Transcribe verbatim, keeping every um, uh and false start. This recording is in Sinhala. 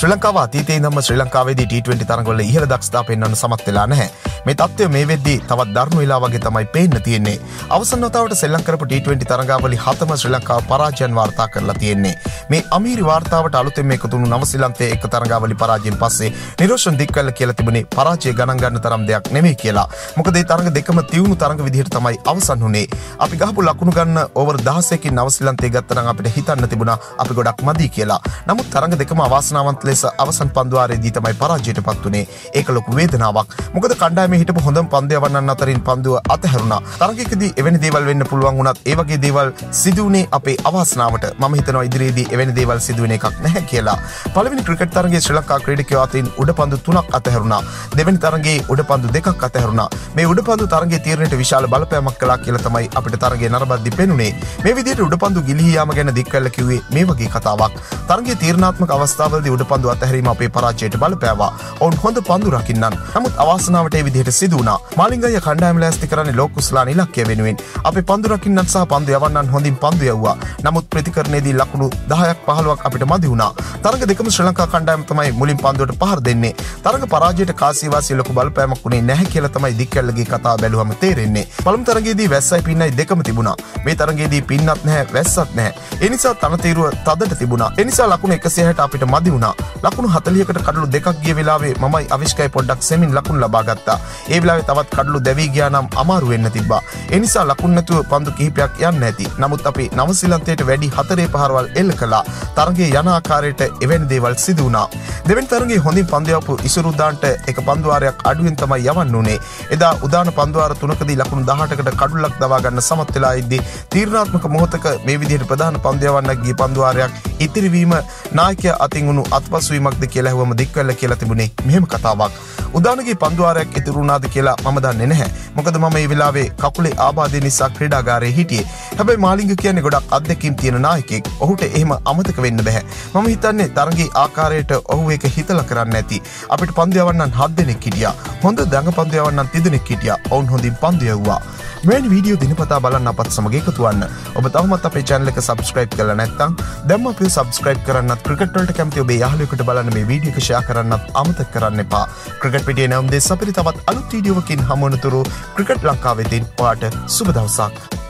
ශ්‍රී ලංකාව අතීතයේ ඉඳන්ම ශ්‍රී ලංකාවේදී ටී ට්වෙන්ටි තරඟවල ඉහළ දක්ෂතා පෙන්වන්න සමත් වෙලා නැහැ. මේ තත්ත්වය මේ වෙද්දී තවත් දරුණු වෙලා වගේ තමයි පේන්න තියෙන්නේ. අවසන් වතාවට සෙල්ලම් කරපු ටී ට්වෙන්ටි තරඟාවලි හතම ශ්‍රී ලංකාව පරාජයන් වාර්තා කරලා තියෙන්නේ. මේ අමීරි වාර්තාවට අලුතෙන් එකතු වුණු නවසීලන්තයේ එක් තරඟාවලි පරාජයෙන් පස්සේ නිරෝෂන් දික්කල්ල කියලා තිබුණේ පරාජය ගණන් ගන්න තරම් දෙයක් නෙමෙයි කියලා. මොකද මේ තරඟ දෙකම තියුණු තරඟ විදිහට තමයි අවසන් වුණේ. අපි ගහපු ලකුණු ගන්න ඕවර් දහසකින් නවසීලන්තයේ ගත්ත නම් අපිට හිතන්න තිබුණා අපි ගොඩක් මදි කියලා. නමුත් තරඟ දෙකම අවාසනාවන්ත ලෙස අවසන් පන්දුවාරයේදී තමයි පරාජයටපත් වුණේ. ඒක ලොකු වේදනාවක්. මොකද කණ්ඩායමේ හිටපු හොඳම පන්දු යවන්නන් අතරින් පන්දුව අතහැරුණා. තරඟයකදී එවැනි දේවල් වෙන්න පුළුවන් වුණත් ඒ වගේ දේවල් සිදු වුණේ අපේ අවාසනාවට. මම හිතනවා ඉදිරියේදී එවැනි දේවල් සිදු වෙන එකක් නැහැ කියලා. පළවෙනි ක්‍රිකට් තරඟයේ ශ්‍රී ලංකා ක්‍රීඩකයෝ අතින් උඩපන්දු තුනක් අතහැරුණා. දෙවෙනි තරඟයේ උඩපන්දු දෙකක් අතහැරුණා. මේ උඩපන්දු තරඟයේ තීරණයට විශාල බලපෑමක් කළා කියලා තමයි අපිට තරඟයේ නරඹද්දී පෙනුනේ. මේ විදිහට උඩපන්දු ගිලිහී යාම ගැන දික්කල්ල කිව්වේ මේ වගේ කතාවක්. තරඟයේ තීරණාත්මක අවස්ථාවලදී උඩපන්දු අතහැරීම අපේ පරාජයට බලපෑවා. ඔවුන් හොඳ පන්දු රකින්නන්. නමුත් අවාසනාවට ඒ විදිහට සිදු වුණා. මාලිංගය කණ්ඩායම ලෑස්ති කරන්නේ ලෝක කුසලාන ඉලක්කය වෙනුවෙන්. අපේ පන්දු රකින්නන් සහ පන්දු යවන්නන් හොඳින් පන්දු යවුවා. නමුත් ප්‍රතිකරණයේදී ලකුණු දහයක් පහළොවක් අපිට මදි වුණා. තරඟ දෙකම ශ්‍රී ලංකා කණ්ඩායම තමයි මුලින් පන්දුවට පහර දෙන්නේ. තරඟ පරාජයට කාසිවාසී ලොකු බලපෑමක් වුණේ නැහැ කියලා තමයි දික්කල්ලගේ කතාව බැලුවම තේරෙන්නේ. පළමු තරඟයේදී වැස්සයි පින්නයි දෙකම තිබුණා. මේ තරඟයේදී පින්නත් නැහැ වැස්සත් නැහැ. ඒ නිසා තනතිරුව තදට තිබුණා. ඒ නිසා ලකුණු එකසිය හැට අපිට මදි වුණා. ලකුණු හතලිහකට කඩලු දෙකක් ගිය වෙලාවේ මමයි අවිෂ්කයි පොඩ්ඩක් සෙමින් ලකුණු ලබා ගත්තා. ඒ වෙලාවේ තවත් කඩලු දැවි ගියා නම් අමාරු වෙන්න තිබ්බා. ඒ නිසා ලකුණු නැතුව පන්දු කිහිපයක් යන්න ඇති. නමුත් අපි නවසීලන්තයට වැඩි හතරේ පහරවල් එල්ල කළා. තරඟයේ යන ආකාරයට එවැනි දේවල් සිදු වුණා. දෙවෙනි තරඟයේ හොඳින් පන්දු යවපු ඉසුරුදාන්ට එක පන්දුවාරයක් අඩුවෙන් තමයි යවන්න උනේ. එදා උදාන පන්දුවාර තුනකදී ලකුණු දහඅටකට කඩුලක් දවා ගන්න සමත් වෙලා ඉද්දී තීරණාත්මක මොහොතක මේ විදිහට ප්‍රධාන පන්දු යවන්න ගිය පන්දුවාරයක් ඉතිරිවීම නායකයා අතින් උණු අත්පසුවීමක්ද කියලා ඇහුවම දික්කල්ල කියලා තිබුණේ මෙහෙම කතාවක්. උදානගේ පන්දුවාරයක් ඉතුරු වුණාද කියලා මම දන්නේ නැහැ. මොකද මම මේ වෙලාවේ කකුලේ ආබාධය නිසා ක්‍රීඩාගාරයේ හිටියේ. හැබැයි මාලිංග කියන්නේ ගොඩක් අත්දැකීම් තියෙන නායකයෙක්. ඔහුට එහෙම අමතක වෙන්න බෑ. මම හිතන්නේ තරඟයේ ආකාරයට ඔහු ඒක හිතලා කරන්න ඇති. අපිට පන්දු යවන්නන් හත් දෙනෙක් හිටියා. හොඳ දඟ පන්දු යවන්නන් තිදෙනෙක් හිටියා. ඔවුන් හොඳින් පන්දු යවුවා. මෙවැනි වීඩියෝ දිනපතා බලන්න අපත් සමග එකතු වෙන්න. ඔබ තවමත් අපේ channel එක subscribe කරලා නැත්නම් දැන්ම අපිව subscribe කරන්නත් ක්‍රිකට් වලට කැමති ඔබේ යාළුවෙකුට බලන්න මේ වීඩියෝ එක share කරන්නත් අමතක කරන්න එපා. ක්‍රිකට් පිටියේ නම් දෙස් අපිට තවත් අලුත් වීඩියෝවකින් හමු වෙනතුරු ක්‍රිකට් ලංකාවේ තින් ඔයාට සුබ දවසක්.